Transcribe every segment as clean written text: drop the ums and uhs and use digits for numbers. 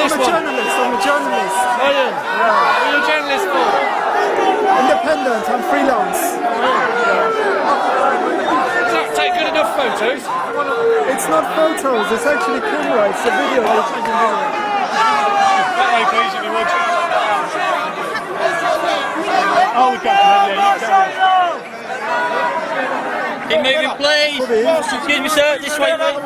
I'm a journalist. Are you? Yeah. What are you a journalist for? Independent, I'm freelance. Does that take good enough photos? It's not photos, it's actually camera, it's a video. That way, please, if you would. Oh, we got that, yeah, Keep moving, please. Excuse me, sir. This way, please.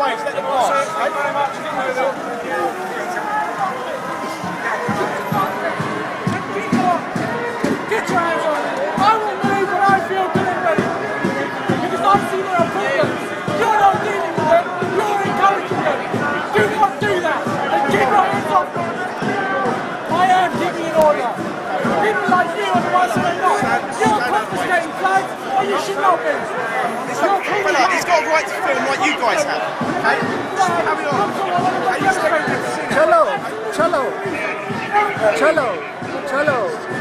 Get your hands on it. I will move when I feel good and ready. Because I see there are problems. You're not dealing with them. You're encouraging them. Do not do that. And keep your hands off them. I am giving an order. People like you are the ones who are not. You're confiscating flags, or you should not be. He's got a right to film like you guys have. Okay? Carry on. Cello.